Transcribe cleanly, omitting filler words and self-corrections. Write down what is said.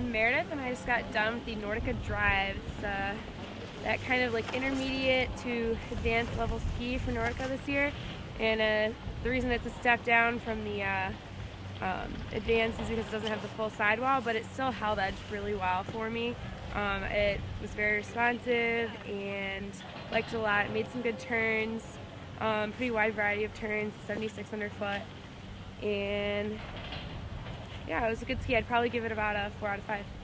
I'm Meredith, and I just got done with the Nordica Drive. It's that kind of like intermediate to advanced level ski for Nordica this year, and the reason it's a step down from the advanced is because it doesn't have the full sidewall, but it still held edge really well for me. It was very responsive and liked it a lot. It made some good turns, pretty wide variety of turns, 76 underfoot, and yeah, it was a good ski. I'd probably give it about a 4 out of 5.